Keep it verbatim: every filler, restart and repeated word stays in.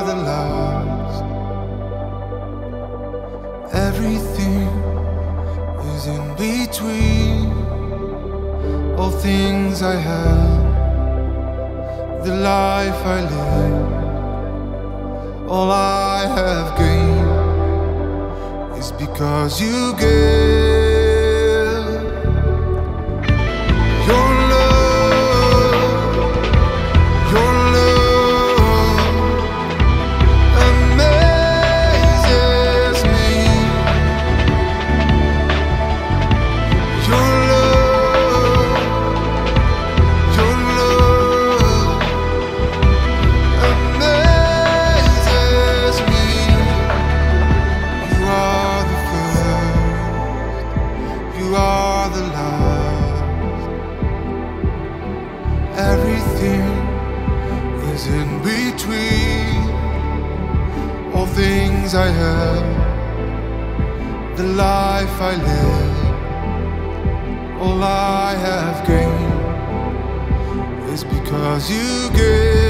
the last. Everything is in between. All things I have, the life I live, all I have gained is because you gave. Your love, your love amazes me. Your love, your love amazes me. You are the first, you are the last. Everything is in between. All things I have, the life I live, all I have gained is because you gave.